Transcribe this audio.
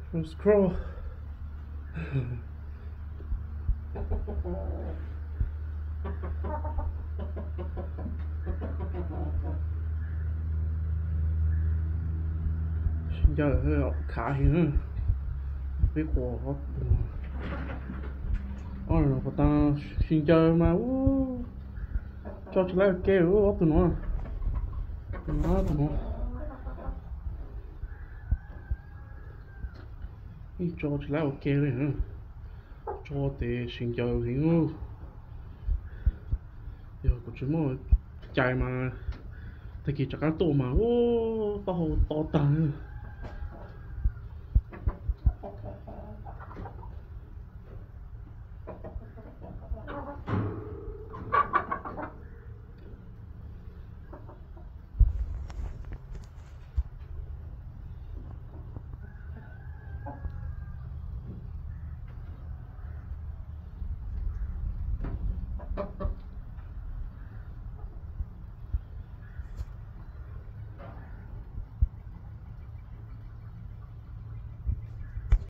Scroll. Xin chào khá hiện với của rồi của ta xin chào mà cho chúng ta kêu tụi nó đi cho chúng ta ok đấy hả cho để xin chào thì giờ của chúng nó chạy mà thì chắc là tổ mà to to tàn